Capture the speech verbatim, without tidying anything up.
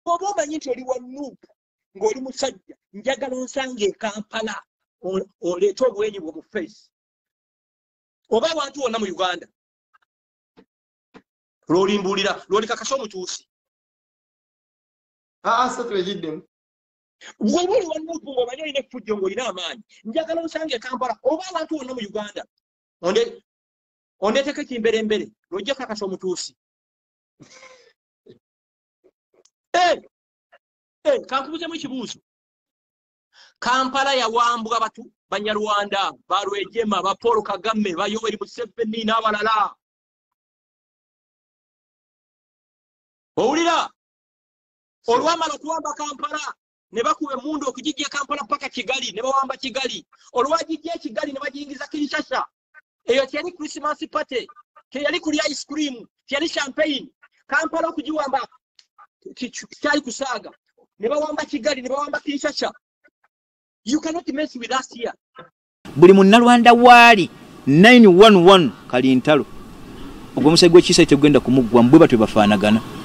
bw'oba omanyi nti oli wa N U P ng'oli musajja njagala onsange e Kampala oleete obwenyi bwo mu face oba abantu wonna mu Uganda lw'olimbuulira lw'olikakasa omutuusi aa sa twejiddemu bw'oba oli wa N U P ng'omanyi olina effujjo ng'olina amaanyi njagala onsange e Kampala oba abantu wonna mu Uganda onde ondeeteko ekimberembere lw'ojja kakasa omutuusi eh eh kankubuuzemu ekibuuzo Kampala yawambwa batu Banyarwanda Barwejema ba Paul Kagame ba Yoweri Museveni n'abalala owulira olwamala okuwamba Kampala ne bakuba emmundu okugijja Kampala paka Kigali ne bawamba Kigali olwagijja Kigali ne bagiyingiza Kinshasa eyo teyali Christmas party teyali kulya ice cream teyali champagne Kampala okugiwamba kyali kusaaga ne bawamba Kigali ne bawamba Kinshasa. You cannot mess with us here. Buli munnalwanda waali nine one one kali ntalo ogwo musajja gw'ekisa tegenda kumuggwa mbwe batwe bafaanagana